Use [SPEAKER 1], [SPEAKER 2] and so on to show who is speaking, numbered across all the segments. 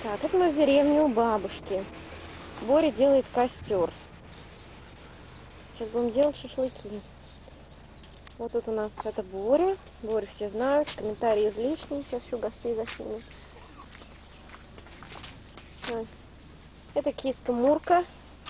[SPEAKER 1] Так, это мы в деревне у бабушки. Боря делает костер. Сейчас будем делать шашлыки. Вот тут у нас это Боря. Боря все знают, комментарии излишние. Сейчас еще гостей заснимем. Это киска Мурка.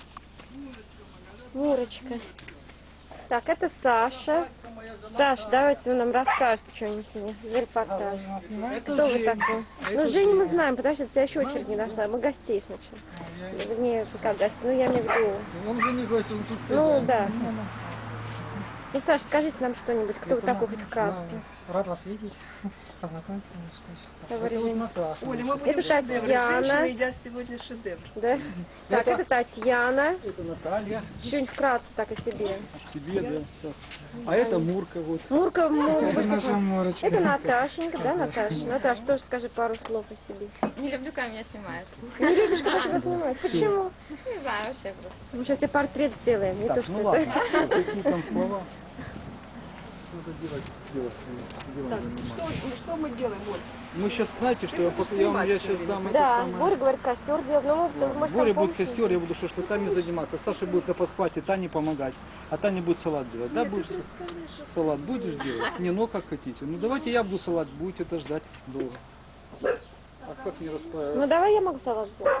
[SPEAKER 1] Мурочка. Так, это Саша. Саш, давайте вы нам расскажете что-нибудь мне за репортаж. Кто вы такой? Ну, Женю мы знаем, подожди, у тебя еще очередь не дошла. Мы гостей сначала. Вернее, как гости, ну я имею в виду.
[SPEAKER 2] Он же не гость, он тут.
[SPEAKER 1] Ну, да. Ну, Саш, скажите нам что-нибудь, кто вы такой хоть вкратце.
[SPEAKER 2] Рад вас видеть. Познакомиться,
[SPEAKER 1] Это
[SPEAKER 2] вот Наташа.
[SPEAKER 3] Оля, мы будем
[SPEAKER 1] Это Татьяна.
[SPEAKER 3] Женщины едят сегодня шедевр.
[SPEAKER 1] Да? Так, это Татьяна.
[SPEAKER 2] Это Наталья.
[SPEAKER 1] Что-нибудь вкратце так о себе.
[SPEAKER 2] Себе, да. Сейчас. А это Мурка, вот.
[SPEAKER 1] Мурка,
[SPEAKER 2] Это наша Мурочка.
[SPEAKER 1] Это Наташенька, да, Наташа? Наташа, тоже скажи пару слов о себе.
[SPEAKER 4] Не люблю, когда меня снимают.
[SPEAKER 1] Не любишь, когда тебя снимают? Почему?
[SPEAKER 4] Не знаю вообще просто.
[SPEAKER 1] Мы сейчас тебе портрет сделаем, не то
[SPEAKER 2] Так,
[SPEAKER 1] что
[SPEAKER 2] ну
[SPEAKER 1] это.
[SPEAKER 2] ладно. Какие там слова? Что делать?
[SPEAKER 3] Так, что мы делаем, Оль?
[SPEAKER 2] Мы сейчас, знаете, что я сейчас дам это
[SPEAKER 1] Да,
[SPEAKER 2] самое.
[SPEAKER 1] Боря говорит, костер делать, но мы, может,
[SPEAKER 2] Боря
[SPEAKER 1] там
[SPEAKER 2] будет
[SPEAKER 1] помните?
[SPEAKER 2] костер, я буду шашлыками заниматься. Саша будет на подхвате, Тане помогать. А Таня будет салат делать. Да, будешь? Салат будешь делать? Не, ну как хотите. Ну давайте я буду салат, будете это ждать долго. А как не расправить?
[SPEAKER 1] Ну давай я могу салат сделать.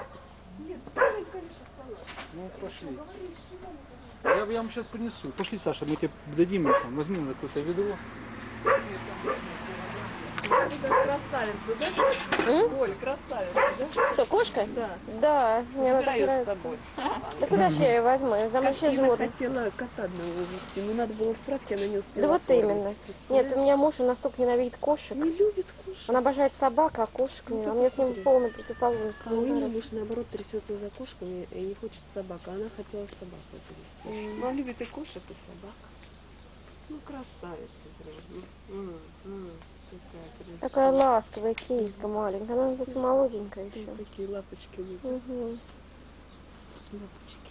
[SPEAKER 2] Ну пошли. Я вам сейчас принесу. Пошли, Саша, мы тебе дадим это. Возьми на какое-то ведро.
[SPEAKER 3] Красавица, да? Оль, красавица, да?
[SPEAKER 1] Что, кошка?
[SPEAKER 3] Да.
[SPEAKER 1] Да, мне она так
[SPEAKER 3] Забираю с
[SPEAKER 1] нравится.
[SPEAKER 3] собой.
[SPEAKER 1] Да куда же я ее возьму? Я замуж
[SPEAKER 3] Как Ина
[SPEAKER 1] животных.
[SPEAKER 3] хотела кота одного увезти, но надо было в справке, она не успела.
[SPEAKER 1] Да вот
[SPEAKER 3] оформить.
[SPEAKER 1] именно. Нет, у меня муж он настолько ненавидит кошек.
[SPEAKER 3] Не любит кошек.
[SPEAKER 1] Он обожает собак, а кошек нет. А мне с ним полная противоположность.
[SPEAKER 3] А у Ины муж, наоборот, трясется за кошками и не хочет собак, а она хотела собаку завести. Она любит и кошек, и собак. Ну, красавица прям.
[SPEAKER 1] Такая ласковая киска маленькая. Она тут молоденькая еще.
[SPEAKER 3] Такие лапочки любят.
[SPEAKER 1] Угу.
[SPEAKER 3] Лапочки.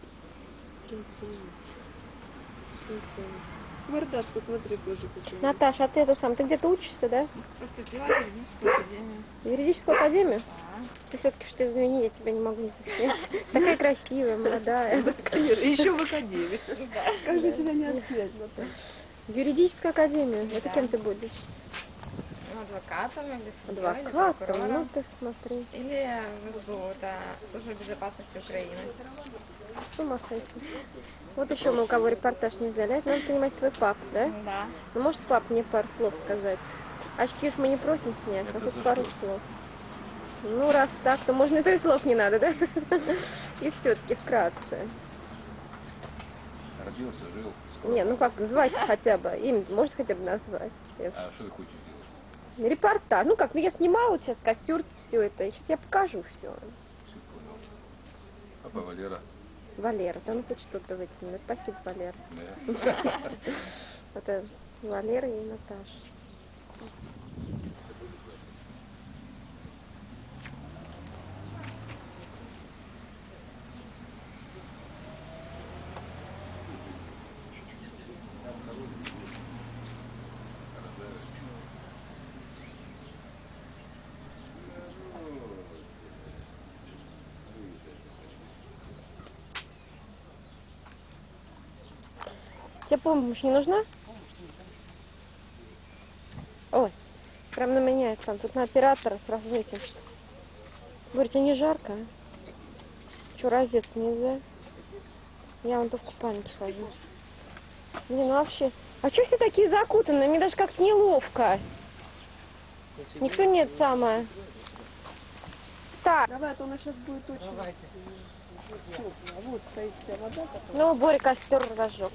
[SPEAKER 3] Мордашку, смотри, тоже какая.
[SPEAKER 1] Наташа, а ты это сам, ты где-то учишься, да?
[SPEAKER 4] Поступила в юридическую академию.
[SPEAKER 1] В юридическую академию?
[SPEAKER 4] Да.
[SPEAKER 1] Ты все-таки что, извини, я тебя не могу не засмеять. Такая красивая, молодая.
[SPEAKER 3] Конечно, еще в академии. Как же тебя не отснять, Наташа?
[SPEAKER 1] В юридическую академию. Это
[SPEAKER 4] Да.
[SPEAKER 1] кем ты будешь?
[SPEAKER 4] Ну, адвокатом или судьей, или
[SPEAKER 1] Адвокатом? Ну
[SPEAKER 4] прокурором.
[SPEAKER 1] ты смотри.
[SPEAKER 4] Или в СБУ, это Служба безопасности Украины.
[SPEAKER 1] С ума сойти. Вот еще мы у кого репортаж не взяли. Это надо понимать твой пап, да?
[SPEAKER 4] Да.
[SPEAKER 1] Ну может пап мне пару слов сказать? Очки уж мы не просим снять, а тут пару слов. Ну раз так, то можно и то и слов не надо, да? И все-таки вкратце.
[SPEAKER 5] Родился, жил.
[SPEAKER 1] Не, ну как, звать хотя бы, имя может хотя бы назвать.
[SPEAKER 5] А что ты хочешь делать?
[SPEAKER 1] Репортаж, ну как, ну я снимала вот сейчас костер, все это, и сейчас я покажу все.
[SPEAKER 5] Все понял. Папа Валера.
[SPEAKER 1] Валера, да ну хоть что-то вытянули. Спасибо, Валера.
[SPEAKER 5] Да.
[SPEAKER 1] Это Валера и Наташа. Тебе помощь не нужна? Ой, прям на меня это там. Тут на оператора сразу выкинешь. Говорите, не жарко, а? Что, раздеться нельзя? Я вон то в купальнике хожу. Блин, ну вообще... А что все такие закутанные? Мне даже как-то неловко. Никто нет самое. Так.
[SPEAKER 3] Давай, а то у нас сейчас будет очень тепло. Вот стоит вся вода.
[SPEAKER 1] Ну, Боря костер разжег.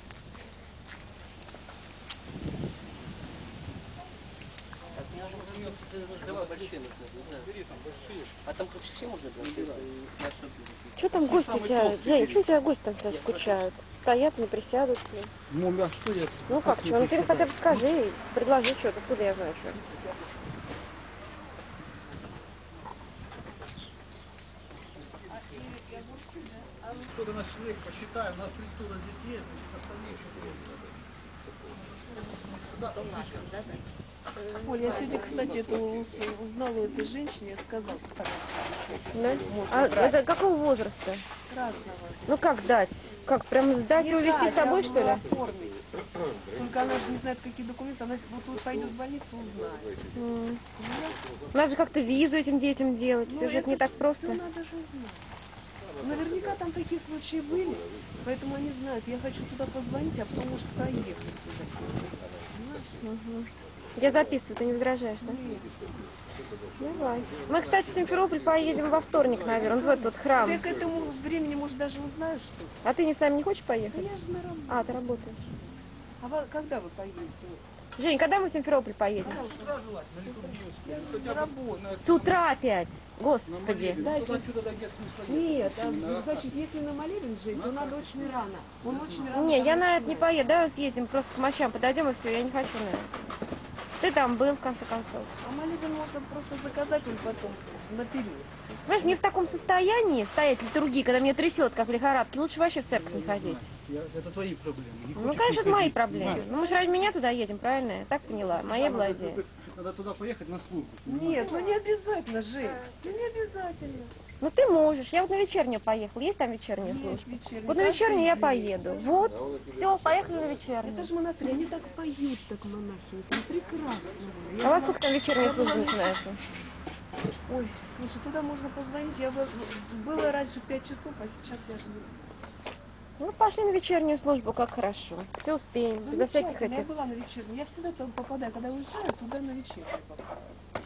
[SPEAKER 2] А там как все можно было?
[SPEAKER 1] Что там гости у тебя, Жень, что у тебя гости там сейчас скучают? Стоят, не присядут.
[SPEAKER 2] Ну, а что я?
[SPEAKER 1] Ну как, что? Ну ты хотя бы скажи, предложи что-то, откуда я знаю что.
[SPEAKER 2] Что-то наш человек посчитаем, у нас престула здесь есть, значит остальные еще
[SPEAKER 3] Оль, я сегодня, кстати, узнала у этой женщины, я сказала, что
[SPEAKER 1] Да?
[SPEAKER 3] Может,
[SPEAKER 1] А
[SPEAKER 3] брать.
[SPEAKER 1] это какого возраста?
[SPEAKER 3] разного.
[SPEAKER 1] Ну как дать? Как, прям сдать и увезти с собой, что ли?
[SPEAKER 3] Оформить. Только она же не знает, какие документы. Она вот пойдет в больницу, узнает.
[SPEAKER 1] М.
[SPEAKER 3] Понимаешь?
[SPEAKER 1] Надо же как-то визу этим детям делать.
[SPEAKER 3] Ну,
[SPEAKER 1] Все же это не так просто.
[SPEAKER 3] Все надо же знать. Наверняка там такие случаи были, поэтому они знают. Я хочу туда позвонить, а потом может проехать туда. Понимаешь?
[SPEAKER 1] Угу. Я записываю, ты не возражаешь, да?
[SPEAKER 3] Нет.
[SPEAKER 1] Давай. Мы, кстати, в Симферополь поедем во вторник, наверное, в этот храм.
[SPEAKER 3] Я к этому времени, может, даже узнаю что-то.
[SPEAKER 1] А ты не с нами не хочешь
[SPEAKER 3] Да
[SPEAKER 1] поехать?
[SPEAKER 3] я же на работе.
[SPEAKER 1] А, ты работаешь.
[SPEAKER 3] Когда вы поедете?
[SPEAKER 1] Жень, когда мы в Симферополь поедем?
[SPEAKER 3] Я на работе.
[SPEAKER 1] С утра опять. Господи.
[SPEAKER 3] Нет, значит, если на молебен жить, то надо очень рано. Он очень рано.
[SPEAKER 1] Не, я на это не поеду. Давай съездим, просто к мощам подойдем и все. Я не хочу на это. Ты там был, в конце концов.
[SPEAKER 3] А молебен можно просто заказать, он потом наперед.
[SPEAKER 1] Знаешь, не в таком состоянии стоять литургии, когда меня трясет, как в лихорадке, лучше вообще в церковь не ходить.
[SPEAKER 2] Это твои проблемы. Не
[SPEAKER 1] Ну,
[SPEAKER 2] хочешь,
[SPEAKER 1] конечно,
[SPEAKER 2] не
[SPEAKER 1] это мои
[SPEAKER 2] ходи.
[SPEAKER 1] проблемы.
[SPEAKER 2] Да.
[SPEAKER 1] Ну, мы же ради меня туда едем, правильно? Я так поняла. Моя была идея.
[SPEAKER 2] Надо туда поехать на службу.
[SPEAKER 3] Нет, ну не обязательно, Жень. Ну не обязательно.
[SPEAKER 1] Ну, ты можешь. Я вот на вечернюю поехала. Есть там вечерняя
[SPEAKER 3] Есть
[SPEAKER 1] служба?
[SPEAKER 3] вечерняя.
[SPEAKER 1] Вот на вечернюю я поеду. Вот. Все, поехали на
[SPEAKER 3] Это
[SPEAKER 1] вечернюю.
[SPEAKER 3] же монастырь, они так поют, так монахи. Это прекрасно.
[SPEAKER 1] А во сколько там вечерняя служба начинается?
[SPEAKER 3] Ой, слушай, туда можно позвонить. Было раньше в 5 часов, а сейчас я же не...
[SPEAKER 1] Ну, пошли на вечернюю службу, как хорошо. Все успеем. Без всяких
[SPEAKER 3] Замечательно, я
[SPEAKER 1] этих.
[SPEAKER 3] была на вечерней. Я всегда там попадаю, когда уезжаю, туда на вечернюю попадаю.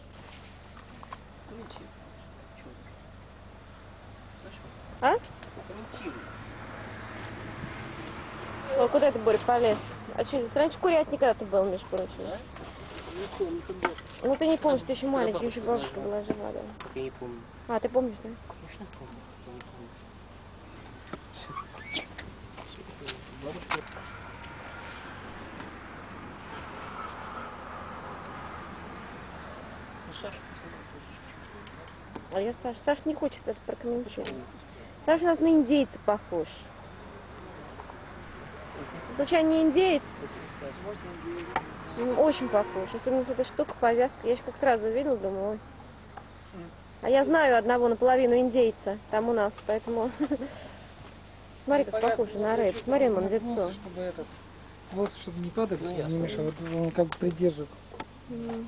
[SPEAKER 1] А? О, куда ты, Боря, полез? А что, раньше курятник когда-то был, между прочим.
[SPEAKER 6] Не помню, когда.
[SPEAKER 1] Ну, ты не помнишь, ты еще маленький, еще бабушка была жива, да.
[SPEAKER 6] Так я не помню.
[SPEAKER 1] А, ты помнишь, да?
[SPEAKER 6] Конечно помню. Я не помню. Ну, Саша,
[SPEAKER 1] А я Саш не хочет это прокомментировать. Саша у нас на индейца похож. Случайно не индеец? Очень похож. Особенно с этой штукой, повязка. Я еще как сразу увидела, думаю, ой. А я знаю одного наполовину индейца там у нас, поэтому... Смотри, как похож на рэп. Смотри, он лицо.
[SPEAKER 7] Чтобы этот, вот, чтобы не падать, чтобы не мешал, вот он как бы придерживает.
[SPEAKER 1] М.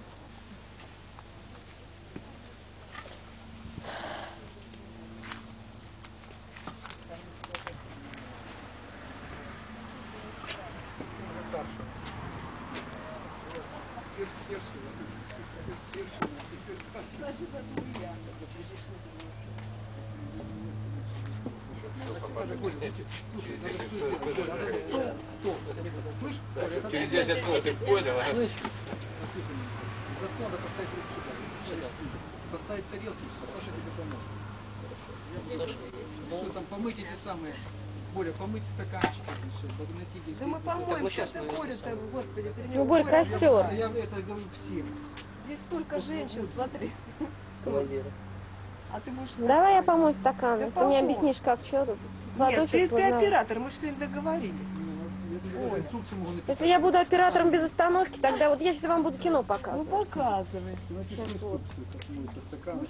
[SPEAKER 5] Через 10 минут ты понял, а?
[SPEAKER 2] Зато надо поставить руки сюда. Поставить тарелки, Саша тебе поможет. Что там, помыть эти самые, Боря, помыть стаканчики, все, поднайти здесь.
[SPEAKER 3] Да мы помоем, сейчас ты Боря-то, господи, ты
[SPEAKER 1] Ну, Борь, костер.
[SPEAKER 2] Я это говорю всем.
[SPEAKER 3] Здесь столько женщин, смотри.
[SPEAKER 6] командира.
[SPEAKER 3] А ты можешь...
[SPEAKER 1] Давай я помою стакан.
[SPEAKER 3] Да
[SPEAKER 1] Ты не
[SPEAKER 3] помой.
[SPEAKER 1] объяснишь, как что тут.
[SPEAKER 3] Нет, ты
[SPEAKER 1] познала.
[SPEAKER 3] оператор, мы что-нибудь договорились.
[SPEAKER 2] Я инструкцию могу написать.
[SPEAKER 1] Если я буду оператором без остановки, тогда вот я сейчас вам буду кино
[SPEAKER 3] Ну
[SPEAKER 1] показывать.
[SPEAKER 3] показывай.
[SPEAKER 2] Напиши инструкцию, как моется стакан.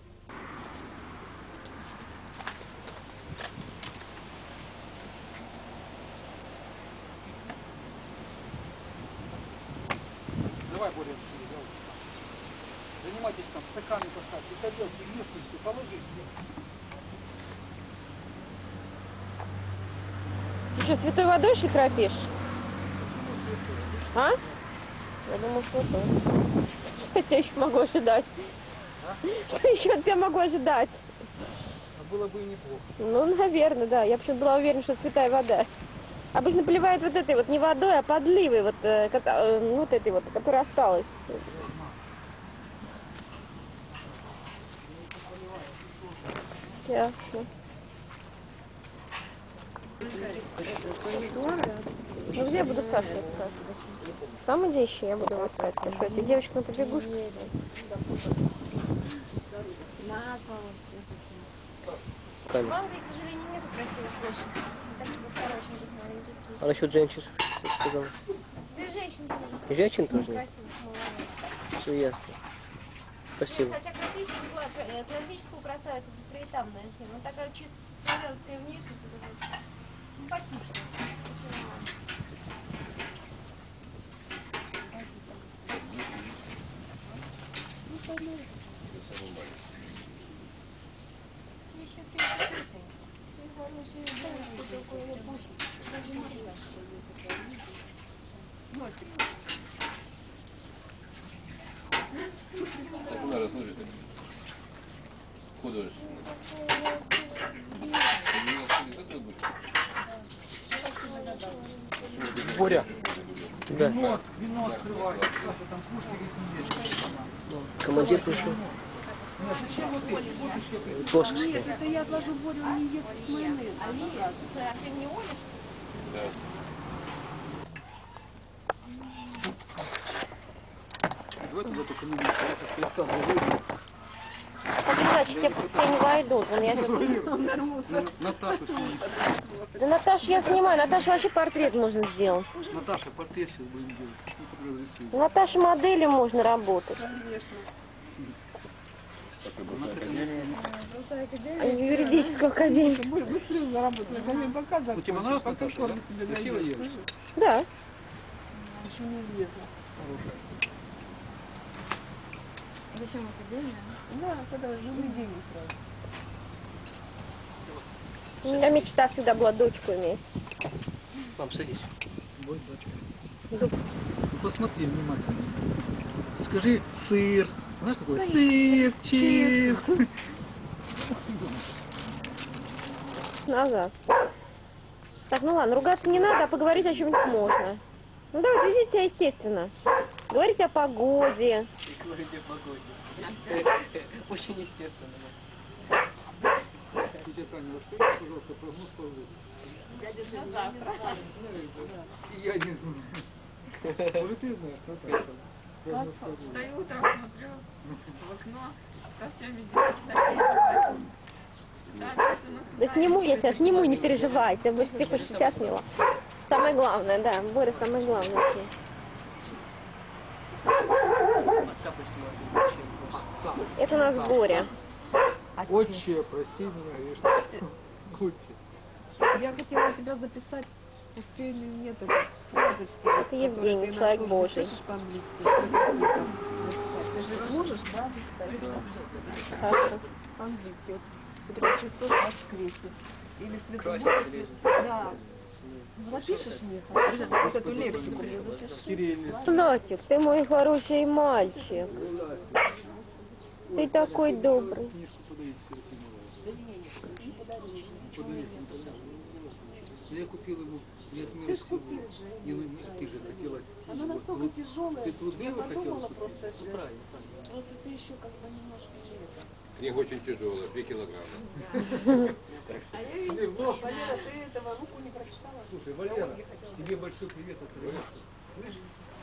[SPEAKER 2] Давай, Боря, занимайтесь там, стаканы поставьте, тарелки, вместе, положите.
[SPEAKER 1] Ты что, святой водой еще кропишь? А? Я думаю, что это. Что я тебя еще могу ожидать? Что еще от тебя могу ожидать?
[SPEAKER 2] А было бы и неплохо.
[SPEAKER 1] Ну, наверное, да. Я почему-то была уверена, что это святая вода. Обычно поливают вот этой вот не водой, а подливой, вот, вот этой вот, которая осталась. Ясно. Ну где я буду Сашу искать? Там иди ищи, я буду его искать. Ты что, эти девочки на побегушках?
[SPEAKER 6] Камень.
[SPEAKER 4] Вам, к сожалению, нету красивых площадей. Таких вот хорошеньких маленьких.
[SPEAKER 6] А насчет женщин, что ты сказала?
[SPEAKER 1] Ты женщин тоже.
[SPEAKER 6] Женщин тоже?
[SPEAKER 1] Красивых, молодых.
[SPEAKER 6] Все ясно. Спасибо.
[SPEAKER 1] Хотя классическую красавицу быстрее там найти. Но такая чисто славянская внешность, это симпатичная. Еще ты хорошая девушка, такое пусть. Даже не знаю, что это.
[SPEAKER 5] Так надо слушать. Художественно.
[SPEAKER 2] Боря,
[SPEAKER 6] Да.
[SPEAKER 2] вино открывай. Саша, там кушай, говорит, не есть.
[SPEAKER 6] Командир пришел.
[SPEAKER 2] Нет, зачем вот эти? Вот еще
[SPEAKER 6] Кошечки.
[SPEAKER 3] Это я отложу Борю, он не ест майонез.
[SPEAKER 1] А ты не олишь?
[SPEAKER 5] Да.
[SPEAKER 2] Давай туда только не видишь.
[SPEAKER 1] Так иначе тебе не войдут. Вон, я сейчас...
[SPEAKER 2] Наташу снимем.
[SPEAKER 1] Да Наташа, я снимаю. Наташа вообще портрет можно сделать.
[SPEAKER 2] Наташа, портрет сейчас будем делать. Ну, разрисуем.
[SPEAKER 1] Наташа моделью можно работать. Юридическую академию.
[SPEAKER 3] Боря, быстрее заработай. Я мне показываю.
[SPEAKER 2] Ну, тебе понравилась Наташа, да? Красивая девушка.
[SPEAKER 1] Да.
[SPEAKER 3] Еще не известно.
[SPEAKER 4] Зачем академия?
[SPEAKER 3] Да, когда живые деньги сразу.
[SPEAKER 1] У меня мечта всегда была дочку иметь.
[SPEAKER 6] Мам, садись.
[SPEAKER 2] Вот, дочка.
[SPEAKER 1] Дочку.
[SPEAKER 2] Ну, посмотри внимательно. Скажи сыр. Знаешь такое? Сыр, чиз.
[SPEAKER 1] Назад. Так, ну ладно, ругаться не надо, а поговорить о чем-нибудь можно. Ну давайте, ведите себя естественно. Говорить о погоде.
[SPEAKER 6] Говорите о погоде. Очень естественно.
[SPEAKER 2] Тебе, Таня, расскажи, пожалуйста, прогноз погоды. Я не знаю. Может, ты знаешь, Наташа? Прогноз погоды.
[SPEAKER 4] Встаю утром, смотрю в окно, ковчами дождей.
[SPEAKER 1] Да сниму, я тебя сниму, не переживайте. Больше ты хоть сейчас сняла. Самое главное, да, Боря, самое главное. Это у нас Боря.
[SPEAKER 2] Отче, прости меня, грешно. Отче.
[SPEAKER 3] Я хотела тебя записать, успели нет фразочки.
[SPEAKER 1] Это Евгений, человек Божий.
[SPEAKER 3] Слышишь по-английски? Ты же можешь, да, записать?
[SPEAKER 1] Хорошо.
[SPEAKER 3] По-английски. Вот, который Христос воскресит. Или Святой Да. Запишешь мне? Вот эту лексику мне запиши.
[SPEAKER 2] Кириллис.
[SPEAKER 1] Платик, ты мой хороший мальчик. Ты такой добрый.
[SPEAKER 2] Книжку подарите Серафимовой. Подарите. Я купил ему не от милости. Не, ты же хотела.
[SPEAKER 3] Она настолько тяжелая.
[SPEAKER 2] Ты тут
[SPEAKER 3] Я
[SPEAKER 2] было
[SPEAKER 3] подумала
[SPEAKER 2] хотела?
[SPEAKER 3] просто, что просто ты еще как бы немножко не это.
[SPEAKER 5] Книга очень тяжелая, 3 килограмма.
[SPEAKER 3] А я видела, Валера, ты этого руку не прочитала?
[SPEAKER 2] Слушай, Валера, тебе большой привет от Валеры. Слышишь?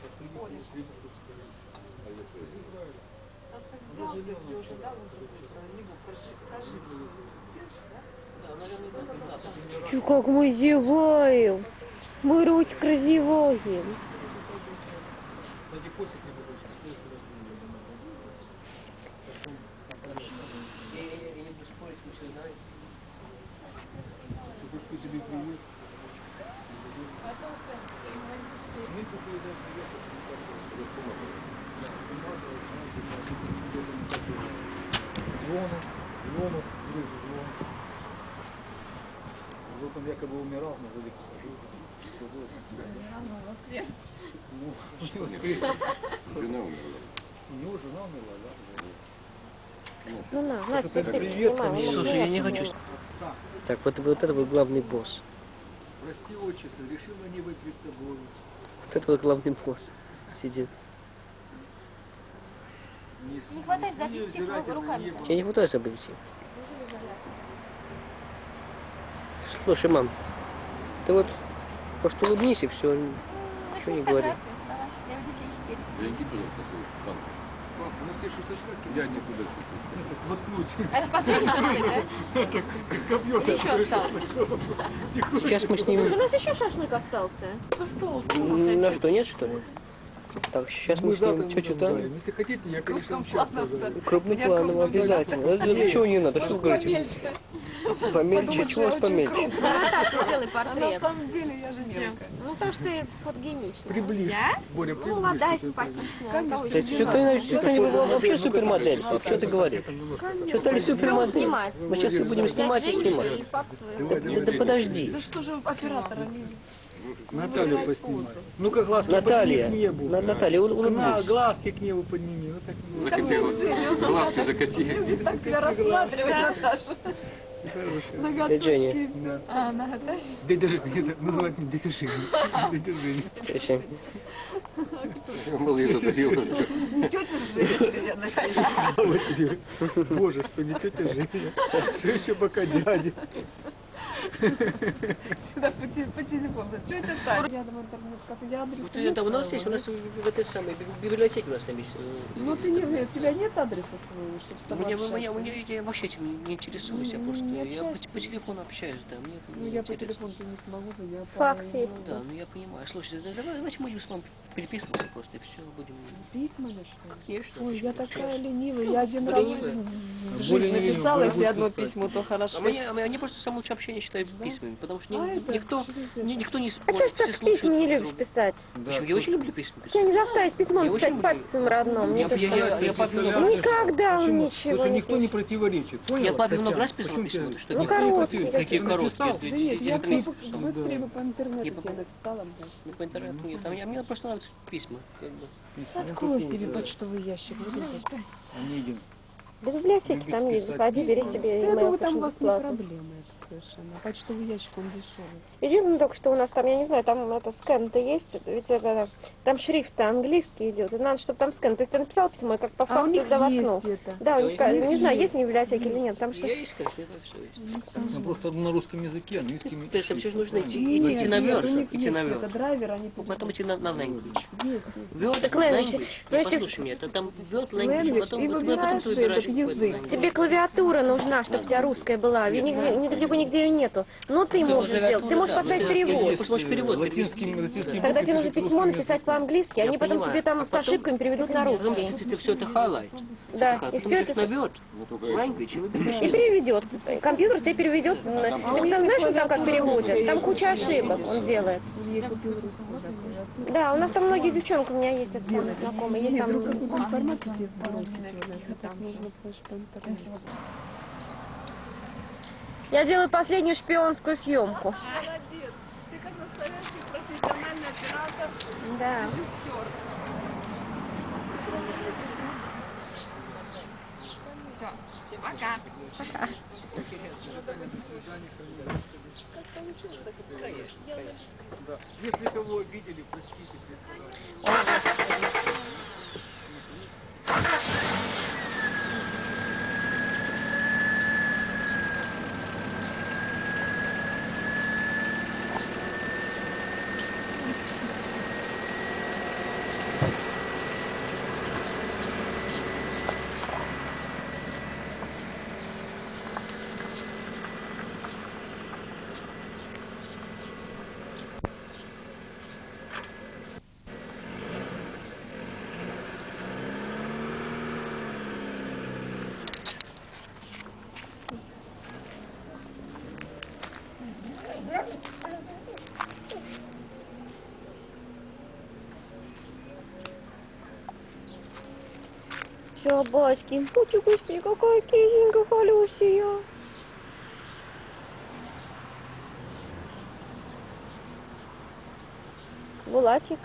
[SPEAKER 3] Там как взял, ты уже, да, вот эту про него, покажи.
[SPEAKER 1] Чё, как мы зеваем. Мы ручка зеваем.
[SPEAKER 2] Кстати, котик не буду.
[SPEAKER 6] Я не буду спорить, вы все знаете.
[SPEAKER 2] Большой тебе привет. Мы тут уезжаем звону, друзі, звон. Вот он якобы умирал, но вроде как жив.
[SPEAKER 5] Жена умерла.
[SPEAKER 2] У него жена умерла, да?
[SPEAKER 1] Ну на, Надь,
[SPEAKER 2] это
[SPEAKER 1] ты
[SPEAKER 2] привет
[SPEAKER 1] снимай,
[SPEAKER 2] ко мне.
[SPEAKER 1] он
[SPEAKER 6] Слушай, я не
[SPEAKER 1] смеется.
[SPEAKER 6] хочу.
[SPEAKER 2] Отца,
[SPEAKER 6] Так, вот это был главный босс.
[SPEAKER 2] прости, отчество, решил на небо перед тобой.
[SPEAKER 6] Вот это вот главный босс сидит.
[SPEAKER 1] Не хватает за объектив руками.
[SPEAKER 6] Я не пытаюсь обойти. Слушай, мам, ты вот просто улыбнись и все, ничего не говори.
[SPEAKER 5] Деньги, пожалуйста, банк.
[SPEAKER 2] Папа, ну ты шутишь как?
[SPEAKER 5] Я никуда.
[SPEAKER 2] Воткнуть.
[SPEAKER 4] Это последний шашлык, да?
[SPEAKER 2] Копье
[SPEAKER 4] Или еще осталось?
[SPEAKER 6] Сейчас мы
[SPEAKER 1] У
[SPEAKER 6] снимем.
[SPEAKER 1] нас еще шашлык остался.
[SPEAKER 6] На что, нет, что ли? Так, сейчас мы снимем что-то.
[SPEAKER 2] Если хотите, я, конечно, еще
[SPEAKER 6] Крупным планом обязательно. Это ничего не надо, что вы говорите? Помельче, чего вас помельче?
[SPEAKER 1] Наташа, сделай
[SPEAKER 3] На
[SPEAKER 1] портрет.
[SPEAKER 3] самом деле я же мелкая.
[SPEAKER 1] Ну, потому что ты фотогеничный.
[SPEAKER 2] Приблизь. Боря,
[SPEAKER 1] Ну,
[SPEAKER 2] приблизь.
[SPEAKER 1] молодая,
[SPEAKER 2] что это.
[SPEAKER 1] симпатичная.
[SPEAKER 6] Ты что не была вообще супермодель? Что ты говоришь? Что стали супермодель?
[SPEAKER 1] снимать.
[SPEAKER 6] Мы сейчас все будем снимать и снимать. Да подожди.
[SPEAKER 3] Да что же оператора не...
[SPEAKER 2] Наталью поснимай. Ну-ка, глазки
[SPEAKER 6] Наталья,
[SPEAKER 2] подними к небу.
[SPEAKER 6] Наталья,
[SPEAKER 2] На,
[SPEAKER 6] улыбнись.
[SPEAKER 2] глазки к небу подними. Вот так.
[SPEAKER 5] Закатила. Глазки закатили.
[SPEAKER 3] Так тебя рассматривать, Наташа.
[SPEAKER 2] Хорошая.
[SPEAKER 6] Дядя Женя.
[SPEAKER 2] Да.
[SPEAKER 3] А, наготай?
[SPEAKER 2] Дядя Женя, это называют не дядя Женя. Дядя Женя.
[SPEAKER 6] Сейчас.
[SPEAKER 5] Малый задавил.
[SPEAKER 3] Не тетя Женя,
[SPEAKER 2] А вот тебе. Боже, что не тетя Женя. Все еще пока дядя.
[SPEAKER 3] Сюда по телефону. Тетя Таня. Рядом интернет-кафе. Я адрес не
[SPEAKER 6] Это у нас
[SPEAKER 3] знаю.
[SPEAKER 6] есть, у нас в этой самой библиотеке у нас там есть.
[SPEAKER 3] Ну ты не, у тебя нет адреса своего, чтобы там общаться?
[SPEAKER 6] Я вообще этим не интересуюсь, я
[SPEAKER 3] Ну,
[SPEAKER 6] просто
[SPEAKER 3] не
[SPEAKER 6] я
[SPEAKER 3] общайся.
[SPEAKER 6] по телефону общаюсь, да, мне это
[SPEAKER 3] Ну
[SPEAKER 6] не
[SPEAKER 3] я по
[SPEAKER 6] интересно.
[SPEAKER 3] телефону не смогу, я по...
[SPEAKER 1] Факс есть.
[SPEAKER 6] Да, ну я понимаю. Слушайте, давайте мы будем с вами переписываться просто, и все, будем...
[SPEAKER 3] Письмами, что ли?
[SPEAKER 6] Конечно.
[SPEAKER 3] Ой, я
[SPEAKER 6] почему?
[SPEAKER 3] такая ленивая, я один
[SPEAKER 6] Вы
[SPEAKER 3] раз
[SPEAKER 6] ленивая?
[SPEAKER 3] в
[SPEAKER 2] Более
[SPEAKER 3] жизни
[SPEAKER 2] не
[SPEAKER 3] написала,
[SPEAKER 2] ленивая,
[SPEAKER 3] если одно
[SPEAKER 2] писать.
[SPEAKER 3] письмо, то хорошо.
[SPEAKER 6] Мне просто самое лучшее общение считаю письмами, потому что
[SPEAKER 3] А это
[SPEAKER 6] никто не
[SPEAKER 1] А что
[SPEAKER 6] спорит,
[SPEAKER 1] ж
[SPEAKER 6] все
[SPEAKER 1] так
[SPEAKER 6] слушают
[SPEAKER 1] письма не
[SPEAKER 6] друг
[SPEAKER 1] любишь
[SPEAKER 6] друга.
[SPEAKER 1] писать?
[SPEAKER 6] Почему? Я очень люблю письма
[SPEAKER 1] Тебя
[SPEAKER 6] писать.
[SPEAKER 1] не заставить письмо
[SPEAKER 6] Я
[SPEAKER 1] написать
[SPEAKER 6] очень
[SPEAKER 1] папе своему родному.
[SPEAKER 6] Я папе много...
[SPEAKER 1] Никогда он
[SPEAKER 2] Почему?
[SPEAKER 1] ничего
[SPEAKER 2] Потому что
[SPEAKER 1] не
[SPEAKER 2] никто не
[SPEAKER 1] пишет.
[SPEAKER 2] противоречит. Понял?
[SPEAKER 6] Я папе много
[SPEAKER 2] Татьяна?
[SPEAKER 6] раз писал
[SPEAKER 2] Почему
[SPEAKER 6] письма,
[SPEAKER 2] тебе-
[SPEAKER 6] что
[SPEAKER 1] Ну,
[SPEAKER 6] никто не
[SPEAKER 1] короткие
[SPEAKER 6] против-
[SPEAKER 1] такие.
[SPEAKER 6] такие
[SPEAKER 2] Написал?
[SPEAKER 6] короткие.
[SPEAKER 3] Да нет, я
[SPEAKER 6] Если
[SPEAKER 3] быстрее бы по интернету
[SPEAKER 6] Я
[SPEAKER 3] тебе
[SPEAKER 6] по-
[SPEAKER 3] написала бы.
[SPEAKER 6] Ну, по интернету нет. Мне просто нравятся письма. Как бы.
[SPEAKER 3] Открой себе почтовый ящик.
[SPEAKER 2] Не один.
[SPEAKER 1] Да в библиотеке там есть. Заходи, бери себе
[SPEAKER 3] Я
[SPEAKER 1] email,
[SPEAKER 3] думаю, там
[SPEAKER 1] пиши
[SPEAKER 3] у вас не
[SPEAKER 1] бесплатно.
[SPEAKER 3] проблема это совершенно. Почтовый ящик, он дешевый.
[SPEAKER 1] Единственное только, что у нас там, я не знаю, там это скан-то есть, ведь это, там шрифт-то английский идет, и надо, чтобы там скан. То есть ты написал письмо, и как по
[SPEAKER 3] А у
[SPEAKER 1] факту
[SPEAKER 3] них
[SPEAKER 1] сюда воткнул.
[SPEAKER 3] есть это.
[SPEAKER 1] Да, у них,
[SPEAKER 6] Да, у
[SPEAKER 1] не
[SPEAKER 3] них
[SPEAKER 1] знаю,
[SPEAKER 3] есть.
[SPEAKER 1] есть в библиотеке или нет, там что
[SPEAKER 6] Я есть, конечно, это все есть.
[SPEAKER 2] Ну, просто на русском языке, английским
[SPEAKER 6] То есть там все же нужно идти,
[SPEAKER 3] Нет,
[SPEAKER 6] идти
[SPEAKER 3] нет,
[SPEAKER 6] наверх,
[SPEAKER 3] у них
[SPEAKER 6] идти
[SPEAKER 3] есть
[SPEAKER 6] наверх.
[SPEAKER 3] это драйвер, они
[SPEAKER 6] Потом идти на language.
[SPEAKER 3] Есть.
[SPEAKER 6] Word
[SPEAKER 1] Так language.
[SPEAKER 6] language.
[SPEAKER 1] То есть
[SPEAKER 6] Послушай меня, это там word language,
[SPEAKER 3] Language,
[SPEAKER 6] потом
[SPEAKER 3] и
[SPEAKER 6] потом
[SPEAKER 3] выбираешь
[SPEAKER 6] ты выбираешь
[SPEAKER 3] этот
[SPEAKER 6] какой-то
[SPEAKER 3] язык.
[SPEAKER 6] language.
[SPEAKER 1] тебе клавиатура нужна, чтобы у тебя русская была, ведь нигде ее нету. Ну ты можешь сделать, ты можешь поставить перевод.
[SPEAKER 6] Ты можешь перевод
[SPEAKER 2] латинским,
[SPEAKER 6] перевести.
[SPEAKER 2] латинским
[SPEAKER 1] Тогда тебе нужно
[SPEAKER 2] буквами
[SPEAKER 1] письмо
[SPEAKER 2] русским
[SPEAKER 1] написать
[SPEAKER 2] языком.
[SPEAKER 1] по-английски,
[SPEAKER 6] Я
[SPEAKER 1] они потом
[SPEAKER 6] понимаю.
[SPEAKER 1] тебе там
[SPEAKER 6] А
[SPEAKER 1] с
[SPEAKER 6] потом-
[SPEAKER 1] ошибками переведут на
[SPEAKER 6] Потом,
[SPEAKER 1] русский.
[SPEAKER 6] если ты все это highlight,
[SPEAKER 1] Да, и
[SPEAKER 6] потом
[SPEAKER 1] все
[SPEAKER 6] идешь
[SPEAKER 1] это
[SPEAKER 6] на word,
[SPEAKER 5] Ну, только
[SPEAKER 6] language, и
[SPEAKER 1] и
[SPEAKER 6] выберешь.
[SPEAKER 1] переведет. Компьютер тебе переведет. Ты знаешь, что там как переводят? Там куча ошибок он делает.
[SPEAKER 3] Я купил русскую такую.
[SPEAKER 1] Да, у нас там многие девчонки у меня есть это там знакомые, есть
[SPEAKER 3] Нет,
[SPEAKER 1] там...
[SPEAKER 3] вдруг какую-то информацию тебе сбросить, если так нужно больше по интернету.
[SPEAKER 1] Я делаю последнюю шпионскую съемку.
[SPEAKER 4] Молодец. Ты как настоящий профессиональный оператор,
[SPEAKER 1] Да.
[SPEAKER 4] режиссер. Все, пока.
[SPEAKER 2] Да. Если кого обидели, простите.
[SPEAKER 1] Чабаськи, будьте господи, какая кисенька холюсия. Булатик.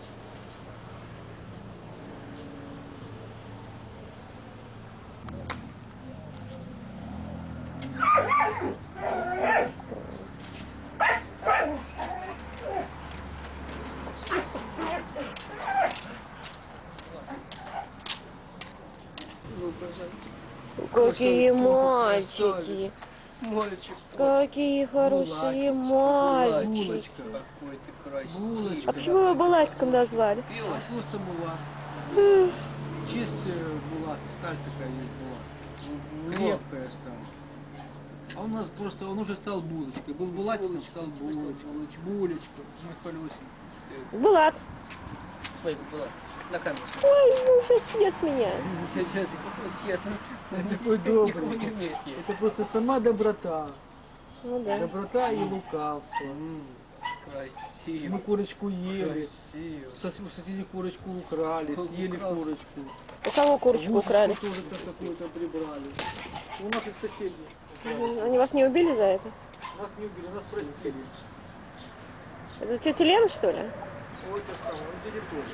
[SPEAKER 1] Какие мальчики.
[SPEAKER 6] Мальчик.
[SPEAKER 1] Какие хорошие мальчики.
[SPEAKER 6] Булочка. Какой ты красивый.
[SPEAKER 1] А почему его Булатиком назвали?
[SPEAKER 6] Пёс.
[SPEAKER 2] Просто мула.
[SPEAKER 1] М,
[SPEAKER 2] Честь была, сталь такая есть была. Крепкая сталь. А у нас просто, он уже стал булочкой. Был булатиком, стал булочкой. Булечка. Мы полюсим.
[SPEAKER 1] Булат.
[SPEAKER 6] Смотри, была. На камеру.
[SPEAKER 1] Ой, ну сейчас съест меня.
[SPEAKER 6] Сейчас, честно.
[SPEAKER 2] Такой добрый. Это просто сама доброта.
[SPEAKER 1] Ну да.
[SPEAKER 2] Доброта и лукавство.
[SPEAKER 6] Красиво.
[SPEAKER 2] Мы курочку ели.
[SPEAKER 6] Красиво.
[SPEAKER 2] Соседи курочку украли, съели курочку.
[SPEAKER 1] У кого курочку
[SPEAKER 2] Гуску
[SPEAKER 1] украли?
[SPEAKER 2] тоже какую-то прибрали. У наших соседей.
[SPEAKER 1] Они вас не убили за это?
[SPEAKER 2] Нас не убили, нас простили.
[SPEAKER 1] Это тетя Лена, что ли?
[SPEAKER 2] Вот это самое, он дядя Толя.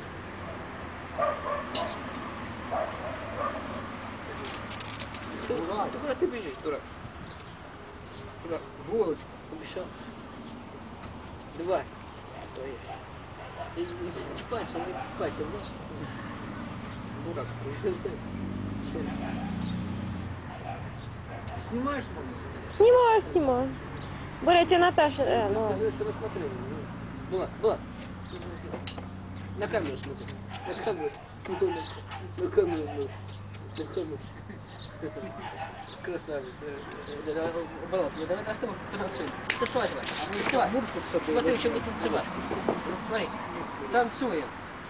[SPEAKER 6] Куда ты бежишь, дурак? Дурак.
[SPEAKER 2] Волочка.
[SPEAKER 6] Убежал. Давай. Иди, пальцем, пальцем. Дурак.
[SPEAKER 2] Снимаешь, мама?
[SPEAKER 1] Снимаю. Боря, тебе Наташа... ну ладно.
[SPEAKER 6] Я рассмотрел. Была. На камеру смотри. На камеру. На камеру. Красавец. Оборот. Давай на что мы потанцуем. Танцевать давай. Смотри, что будет танцевать. Смотри. Танцуем.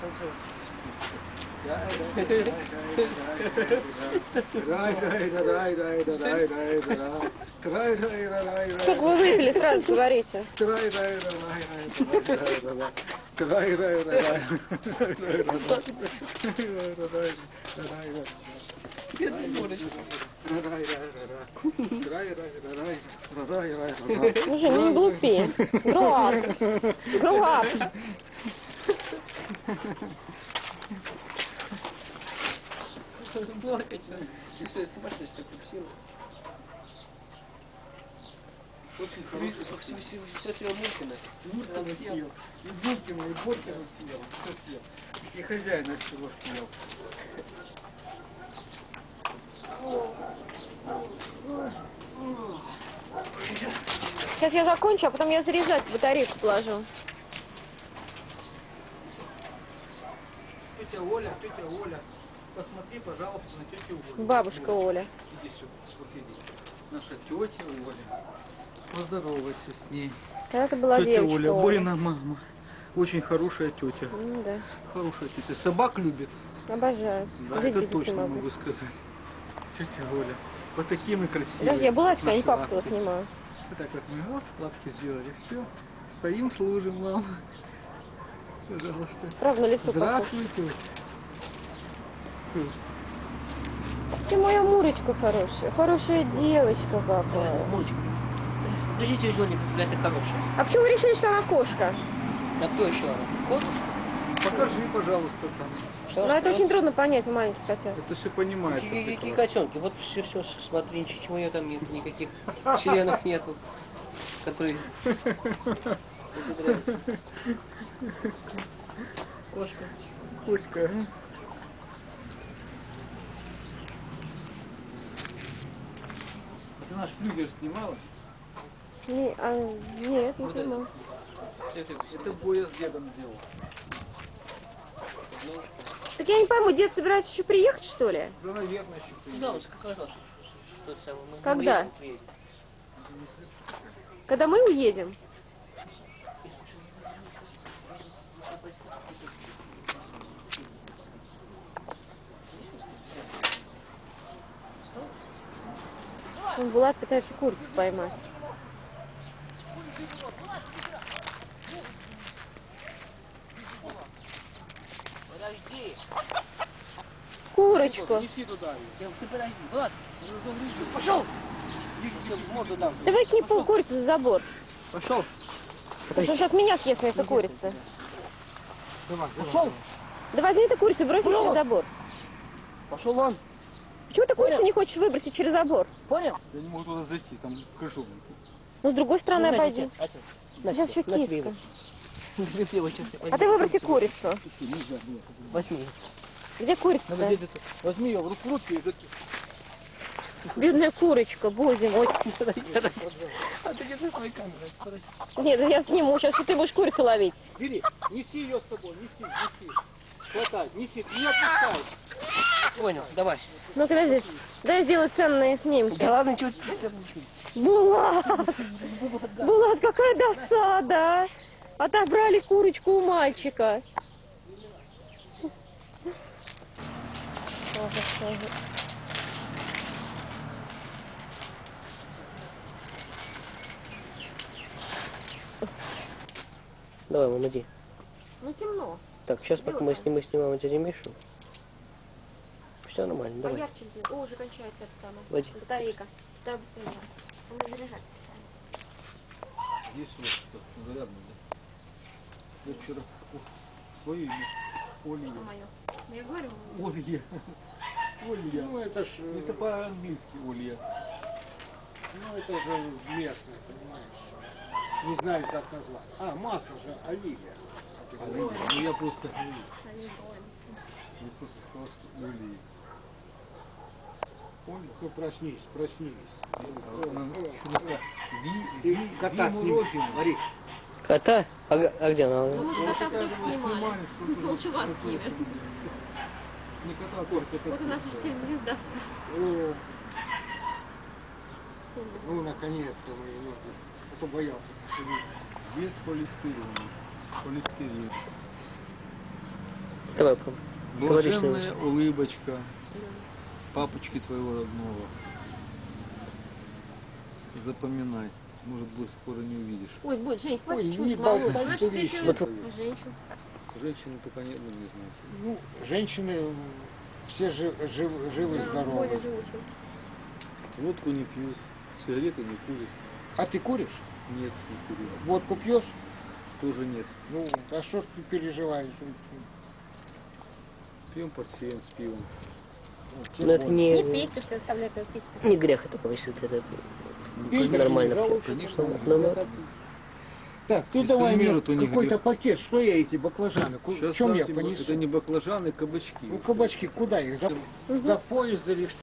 [SPEAKER 1] Сколько вы выпили, сразу говорите. Уже не глупи. Гроб.
[SPEAKER 6] Плакать. И все, сумасшедший, все купсило.
[SPEAKER 2] Очень хороший.
[SPEAKER 6] Все съел Муркина.
[SPEAKER 2] Муркина съел. И Буркина, и Боркина съел. Все съел. И хозяина всего съел.
[SPEAKER 1] Сейчас я закончу, а потом я заряжать батарейку положу.
[SPEAKER 2] Тетя Оля, посмотри, пожалуйста, на тетю Олю.
[SPEAKER 1] Бабушка Оля.
[SPEAKER 2] Иди сюда, вот иди. Наша тетя Оля. Поздоровайся с ней.
[SPEAKER 1] Это была
[SPEAKER 2] Тетя
[SPEAKER 1] девочка
[SPEAKER 2] Оля,
[SPEAKER 1] Оля.
[SPEAKER 2] Борина мама. Очень хорошая тетя.
[SPEAKER 1] Да.
[SPEAKER 2] Хорошая тетя. Собак любит.
[SPEAKER 1] Обожаю.
[SPEAKER 2] Да,
[SPEAKER 1] Видите,
[SPEAKER 2] это точно
[SPEAKER 1] могу.
[SPEAKER 2] могу сказать. Тетя Оля. Вот такие мы красивые.
[SPEAKER 1] Даже я была, что я не
[SPEAKER 2] Наши
[SPEAKER 1] папку
[SPEAKER 2] лапки.
[SPEAKER 1] снимаю.
[SPEAKER 2] Вот так вот мы вот лапки сделали. Все. Стоим, служим вам. Пожалуйста.
[SPEAKER 1] Правда, на лицо похож.
[SPEAKER 2] Здравствуйте.
[SPEAKER 1] Ты моя Мурочка хорошая. Хорошая девочка какая.
[SPEAKER 6] Мурочка. Подождите, Зоня, какая-то хорошая.
[SPEAKER 1] А почему вы решили, что она кошка?
[SPEAKER 6] А кто еще она? Кот?
[SPEAKER 2] Покажи, пожалуйста, там.
[SPEAKER 6] Что?
[SPEAKER 1] Ну, это очень трудно понять у маленьких котят.
[SPEAKER 2] Это все понимается.
[SPEAKER 6] Какие
[SPEAKER 2] прекрасно.
[SPEAKER 6] котенки? Вот все, смотри, ничего у нее там нет, никаких членов нету, которые... Кошка.
[SPEAKER 2] Кошка, а? А ты наш флюгер снимала?
[SPEAKER 1] Нет, не снимала.
[SPEAKER 2] Это Боя с дедом делал.
[SPEAKER 1] Так я не пойму, дед собирается еще приехать, что ли?
[SPEAKER 2] Да, наверное, еще приедет.
[SPEAKER 6] Да, вот как раз тот самый. Мы
[SPEAKER 1] Когда?
[SPEAKER 6] уедем, приедем.
[SPEAKER 1] Когда мы уедем? Он Булат пытается курицу поймать.
[SPEAKER 6] Подожди.
[SPEAKER 1] Курочку.
[SPEAKER 6] Неси туда. Ты подожди. Влад, пошел. Морду дам.
[SPEAKER 1] Да выкини полкурицы за забор.
[SPEAKER 6] Пошел.
[SPEAKER 1] Потому что сейчас меня съест вместо курицы.
[SPEAKER 6] Пошел.
[SPEAKER 1] Да возьми ты курицу и брось ее через забор.
[SPEAKER 6] Пошел вон.
[SPEAKER 1] Почему ты курицу не хочешь выбросить через забор?
[SPEAKER 6] Понял?
[SPEAKER 2] Я не могу туда зайти, там крышу.
[SPEAKER 1] Ну, с другой стороны
[SPEAKER 6] Ну,
[SPEAKER 1] обойди.
[SPEAKER 6] отец.
[SPEAKER 1] Сейчас еще киска. А
[SPEAKER 6] А
[SPEAKER 1] ты выброси курицу.
[SPEAKER 2] Нельзя, нет.
[SPEAKER 6] Возьми.
[SPEAKER 1] Где
[SPEAKER 2] Надо
[SPEAKER 1] курица-то?
[SPEAKER 2] где-то... Возьми ее в руку и...
[SPEAKER 1] Бедная курочка, боже мой.
[SPEAKER 6] А ты где-то своей камерой.
[SPEAKER 1] Нет, я сниму, сейчас ты будешь курицу ловить.
[SPEAKER 2] Бери, неси ее с собой, неси. Хватай, неси, не отпускай.
[SPEAKER 6] Понял, давай.
[SPEAKER 1] Ну, подожди. Дай сделать ценные снимки.
[SPEAKER 6] Да ладно, чего ты...
[SPEAKER 1] Булат! Булат, какая досада! Отобрали курочку у мальчика.
[SPEAKER 6] Давай, мама, иди.
[SPEAKER 1] Ну, темно.
[SPEAKER 6] Так, сейчас пока мы снимаем дядю Мишу. Все нормально, давай.
[SPEAKER 1] Поярче сделай. О, уже кончается это самое.
[SPEAKER 6] Води.
[SPEAKER 1] Батарейка. Давай быстрее. Надо заряжать.
[SPEAKER 2] Есть у вас что-то зарядное, да? Я вчера свое имя. Олья.
[SPEAKER 1] Мое. Я говорю.
[SPEAKER 2] Олья. Олья. Ну это ж... Это по-английски Олья.
[SPEAKER 8] Ну, это же местное, понимаешь? Не знаю, как назвать. А, масло же, оливия.
[SPEAKER 2] Оливия. Ну я просто... Я просто сказал, что Олья.
[SPEAKER 8] Олья, ну проснись, проснись. Кота
[SPEAKER 2] Виму
[SPEAKER 8] Борис.
[SPEAKER 6] Кота? А где она?
[SPEAKER 1] Ну, может, кота кто снимали. Ну, чувак снимет.
[SPEAKER 2] Не кота, а корь,
[SPEAKER 1] Вот у нас уже звезда.
[SPEAKER 8] О, ну, наконец-то мы, ну, а то боялся посидеть.
[SPEAKER 2] без холестерина. Холестерин.
[SPEAKER 6] Давай, папа. Говори с ним.
[SPEAKER 2] Блаженная улыбочка папочки твоего родного. Запоминай. Может быть, скоро не увидишь.
[SPEAKER 1] Ой, будет, Жень,
[SPEAKER 8] Ой,
[SPEAKER 1] хватит
[SPEAKER 8] не
[SPEAKER 1] чушь балуй.
[SPEAKER 8] болтай,
[SPEAKER 1] Значит,
[SPEAKER 8] ты
[SPEAKER 1] ты
[SPEAKER 8] видишь,
[SPEAKER 1] еще
[SPEAKER 6] вот-
[SPEAKER 1] женщин.
[SPEAKER 2] Женщины только не знают.
[SPEAKER 8] Ну, женщины все живы,
[SPEAKER 1] Да,
[SPEAKER 8] здоровы.
[SPEAKER 1] более живучим.
[SPEAKER 2] Водку не пьют, сигареты не курят.
[SPEAKER 8] А ты куришь?
[SPEAKER 2] Нет, не курю.
[SPEAKER 8] Водку пьешь?
[SPEAKER 2] Тоже нет.
[SPEAKER 8] Ну, а что ж ты переживаешь?
[SPEAKER 2] Пьем портфель с пивом.
[SPEAKER 6] Но это
[SPEAKER 1] Не
[SPEAKER 6] не,
[SPEAKER 1] пейте, что оставляют его пить.
[SPEAKER 6] не грех это повысить. Это
[SPEAKER 8] Пей,
[SPEAKER 6] нормально.
[SPEAKER 8] конечно,
[SPEAKER 6] всё.
[SPEAKER 2] конечно,
[SPEAKER 6] Ну, ну.
[SPEAKER 8] Так, ты
[SPEAKER 2] Если
[SPEAKER 8] давай
[SPEAKER 2] миру,
[SPEAKER 8] мне
[SPEAKER 2] то не
[SPEAKER 8] какой-то
[SPEAKER 2] грех.
[SPEAKER 8] пакет, что я эти баклажаны,
[SPEAKER 2] Сейчас
[SPEAKER 8] в чем я
[SPEAKER 2] дам тебе-
[SPEAKER 8] понесу?
[SPEAKER 2] Это не баклажаны, кабачки.
[SPEAKER 8] Ну, кабачки, куда их? За поезд или